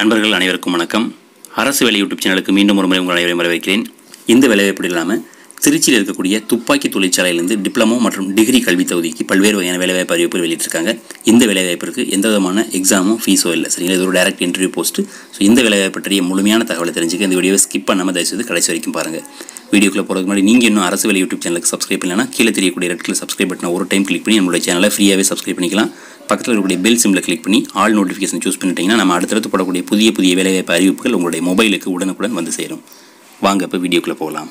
நண்பர்கள் அனைவருக்கும் வணக்கம். அரசு வேலை யூடியூப் சேனலுக்கு மீண்டும் ஒரு முறை உங்கள் அனைவரையும் வரவேற்கிறேன். இந்த வேலைவாய்ப்பு இல்லாமல் திருச்சியில் இருக்கக்கூடிய துப்பாக்கி தொழிற்சாலையிலிருந்து டிப்ளமோ மற்றும் டிகிரி கல்வி தகுதிக்கு பல்வேறு வகையான வேலைவாய்ப்பு அறிவிப்பு வெளியிட்டிருக்காங்க. இந்த வேலைவாய்ப்பிற்கு எந்த விதமான எக்ஸாமும் ஃபீஸோ இல்லை, சரிங்களா? இது ஒரு டைரக்ட் இன்டர்வியூ போஸ்ட்டு. ஸோ இந்த வேலைவாய்ப்பு பற்றிய முழுமையான தகவலை தெரிஞ்சுக்க இந்த வீடியோவை ஸ்கிப் பண்ணாமல் தயவுசெய்து கடைசி வரைக்கும் பாருங்கள். வீடியோக்குள்ளே போகிறதுக்கு முன்னாடி நீங்கள் இன்னும் அரசு வேலை யூடியூப் சேனலுக்கு சப்ஸ்கிரைப் இல்லைனா கீழே தெரியக்கூடிய ரெட் கலர் சப்ஸ்கிரைப் பட்டனை ஒரு டைம் கிளிக் பண்ணி நம்மளுடைய சேனலை ஃப்ரீயாகவே சப்ஸ்கிரைப் பண்ணிக்கலாம். பக்கத்தில் இருக்கக்கூடிய பெல் சிம்பிளை கிளிக் பண்ணி ஆல் நோட்டிஃபிகேஷன் சூஸ் பண்ணிட்டீங்கன்னா நம்ம அடுத்தடுத்து போடக்கூடிய புதிய வேலைவாய்ப்பு அறிவிப்புகள் உங்களுடைய மொபைலுக்கு உடனுக்குடன் வந்து சேரும். வாங்க இப்போ வீடியோக்குள்ளே போகலாம்.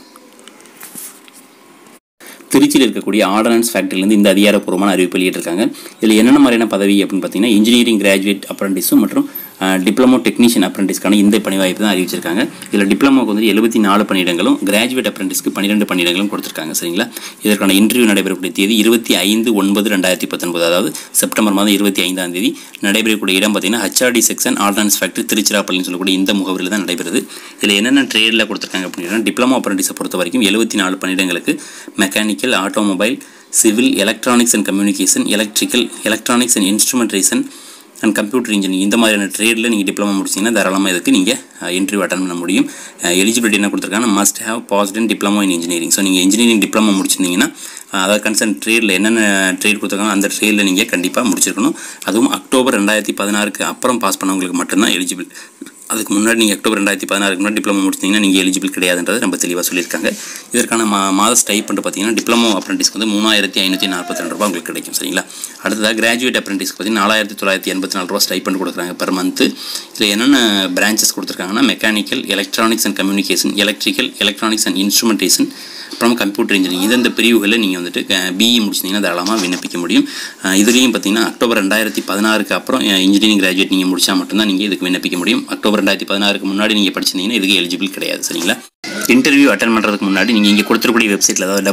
திருச்சியில் இருக்கக்கூடிய ஆர்டனன்ஸ் ஃபேக்டரியிலேருந்து இந்த அதிகாரப்பூர்வமான அறிவிப்பு வெளியிட்டிருக்காங்க. இதில் என்னென்ன மாதிரியான பதவி அப்படின்னு பார்த்தீங்கன்னா இன்ஜினியரிங் கிராஜுவேட் அப்ரண்டிஸும் மற்றும் டிப்ளமோ டெக்னீஷியன் அப்ரண்டிஸ்க்கான இந்த பணி வாய்ப்பு தான் அறிவிச்சிருக்காங்க. இதில் டிப்ளமோக்கு வந்து 74 பணியிடங்களும் கிராஜுவேட் அப்ரண்டிஸ்க்கு 12 பணியிடங்களும் கொடுத்துருக்காங்க, சரிங்களா? இதற்கான இன்டர்வியூ நடைபெறக்கூடிய தேதி 25/9/2019, அதாவது செப்டம்பர் மாதம் 25ஆம் தேதி நடைபெறக்கூடிய இடம் பார்த்தீங்கன்னா HRD செக்ஷன் ஆர்டனன்ஸ் ஃபேக்டரி திருச்சிராப்பள்ளின்னு சொல்லக்கூடிய இந்த முகவரியில் தான் நடைபெறுது. இதில் என்னென்ன ட்ரேடில் கொடுத்துருக்காங்க அப்படின்னா டிப்ளமோ அப்ரண்டிஸை பொறுத்த வரைக்கும் 74 பணியிடங்களுக்கு mechanical, automobile, civil, electronics and communication, electrical, electronics and instrumentation and computer engineering இந்த மாதிரியான ட்ரேடில் நீங்கள் டிப்ளமோ முடிச்சிங்கன்னா தாராளமாக இதுக்கு நீங்கள் இன்டர்வியூ அட்டன் பண்ண முடியும். எலிஜிபிலிட்டி என்ன கொடுத்துருக்காங்கன்னா must have passed in diploma in engineering. So நீங்கள் இன்ஜினியரிங் டிப்ளமோ முடிச்சிருந்தீங்கன்னா அதாவது கன்சர்ன் ட்ரேடில் என்னென்ன ட்ரேட் கொடுத்துருக்காங்க அந்த ட்ரேடில் நீங்கள் கண்டிப்பாக முடிச்சிருக்கணும். அதுவும் அக்டோபர் 2016 அப்புறம் பாஸ் பண்ணவங்களுக்கு மட்டும்தான் எலிஜிபிள். அதுக்கு முன்னாடி நீங்கள் அக்டோபர் 2016 முன்னாடி டிப்ளமோ முடிச்சிங்கன்னா நீங்கள் எலிஜிபிள் கிடையாதுன்றது ரொம்ப தெளிவாக சொல்லியிருக்காங்க. இதற்கான மாத ஸ்டைப்பண்ட் பார்த்தீங்கன்னா டிப்ளமோ அப்ரண்டிஸ்க்கு வந்து 3542 ரூபா உங்களுக்கு கிடைக்கும், சரிங்களா? அடுத்ததாக கிராஜுவேட் அப்ரண்டிஸ்க்கு பார்த்தீங்கன்னா 4984 ரூபா ஸ்டைப்பண்ட் கொடுக்குறாங்க பெர் மந்த்து. இதில் என்னென்ன பிரான்ச்சஸ் கொடுத்துருக்காங்கன்னா mechanical, electronics and communication, electrical, electronics and instrumentation, அப்புறம் கம்ப்யூட்டர் இன்ஜினியரிங். இந்த பிரிவுகளில் நீங்கள் வந்துட்டு BE முடிச்சிங்கன்னா தாராளமாக விண்ணப்பிக்க முடியும். இதுலேயும் பார்த்தீங்கன்னா அக்டோபர் 2016 அப்புறம் இன்ஜினியரிங் கிராஜுவேட் நீங்கள் முடித்தா மட்டும்தான் நீங்கள் இதுக்கு விண்ணப்பிக்க முடியும். அக்டோபர் 2016 முன்னாடி நீங்கள் படிச்சிருந்தீங்கன்னா இதுக்கு எலிஜிபிள் கிடையாது, சரிங்களா? இன்டர்வியூ அட்டன் பண்ணுறதுக்கு முன்னாடி நீங்கள் இங்கே கொடுத்துருக்கூடிய வெப்சைட்டில், அதாவது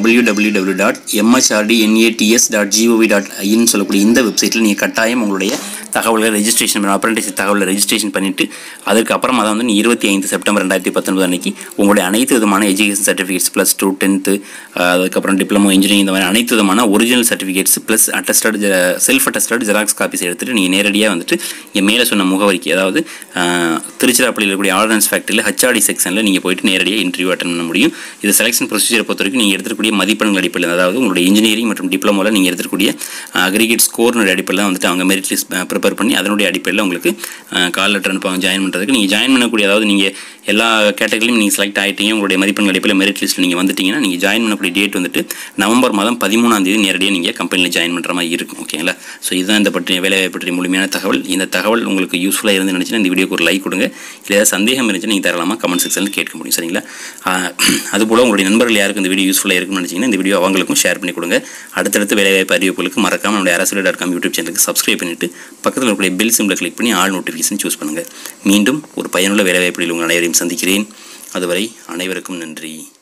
www.mhrd.net.gov.in சொல்லக்கூடிய இந்த வெப்சைட்டில் நீங்கள் கட்டாயம் உங்களுடைய தகவல்களை ரெஜிஸ்ட்ரேஷன் பண்ணி அப்ரண்டிஸ் தகவலை ரெஜிஸ்ட்ரேஷன் பண்ணிவிட்டு அதுக்கப்புறம் அதை வந்து 25 செப்டம்பர் 2019 அன்றைக்கி உங்களுடைய அனைத்து விதமான எஜுகேஷன் சர்டிஃபிகேட்ஸ் +2, 10th, அதுக்கப்புறம் டிப்ளமோ இன்ஜினியரிங் இந்த மாதிரி அனைத்து விதமான original certificates plus self attested xerox copies எடுத்துகிட்டு நீங்கள் நேரடியாக வந்துட்டு இங்கே மேலே சொன்ன முகவரிக்கு, அதாவது திருச்சிராப்பள்ளியில் இருக்கக்கூடிய ஆர்டனன்ஸ் ஃபேக்டரியில் HRD செக்ஷனில் நீங்கள் போய்ட்டு நேரடியாக இன்டர்வியூ அட்டன் பண்ண முடியும். இது செலெக்ஷன் ப்ரொசீஜரை பொறுத்த வரைக்கும் நீங்கள் எடுத்துக்கூடிய மதிப்பெண்கள் அடிப்படையில், அதாவது உங்களுடைய இன்ஜினியரிங் மற்றும் டிப்ளமோவில் நீங்கள் எடுத்துக்கூடிய அக்ரிகேட் ஸ்கோர்னுடைய அடிப்படையில் தான் வந்துட்டு அவங்க மெரிட் லிஸ்ட் ப்ரிப்பேர் பண்ணி அதனுடைய அடிப்படையில் உங்களுக்கு கால் லெட்டர் அனுப்புவாங்க ஜாயின் பண்ணுறதுக்கு. நீங்கள் ஜாயின் பண்ணக்கூடிய, அதாவது நீங்கள் எல்லா கேட்டகரியிலும் நீங்கள் செலக்ட் ஆகிட்டீங்க, உங்களுடைய மதிப்பெண்கள் அடிப்படையில் மெரிட் லிஸ்ட்டில் நீங்கள் வந்துட்டீங்கன்னா நீங்கள் ஜாயின் பண்ணக்கூடிய டேட் வந்துட்டு நவம்பர் மாதம் 13ஆம் தேதி நேரடியாக நீங்கள் கம்பெனியில் ஜாயின் பண்ணுற மாதிரி இருக்கும், ஓகேங்களா? ஸோ இதுதான் இந்த பற்றிய வேலைவாய்ப்பு பற்றிய முழுமையான தகவல். இந்த தகவல் உங்களுக்கு யூஸ்ஃபுல்லாக இருந்து நினச்சின்னா இந்த வீடியோக்கு ஒரு லைக் கொடுங்க. இல்லை ஏதாவது சந்தேகம் இருந்துச்சுன்னா நீங்கள் தாராளமாக கமெண்ட் செக்ஷனில் கேட்க முடியும், சரிங்களா? அதுபோல் உங்களுடைய நண்பர்கள் யாருக்கு இந்த வீடியோ யூஸ்ஃபுல்லாக இருக்குன்னு நினச்சிங்கன்னா இந்த வீடியோ அவங்களுக்கும் ஷேர் பண்ணி கொடுங்க. அடுத்தடுத்து வேலைவாய்ப்பு அறிவிப்புகளுக்கு மறக்காமல் நம்முடைய அரசு.com யூடியூப் சேனலுக்கு சப்ஸ்கிரைப் பண்ணிவிட்டு பக்கத்தில் இருக்கக்கூடிய பெல் சிம்பிளை கிளிக் பண்ணி ஆல் நோட்டிஃபிகேஷன் சூஸ் பண்ணுங்கள். மீண்டும் ஒரு பயனுள்ள வேலைவாய்ப்பில் உங்கள் அனைவரையும் சந்திக்கிறேன். அதுவரை அனைவருக்கும் நன்றி.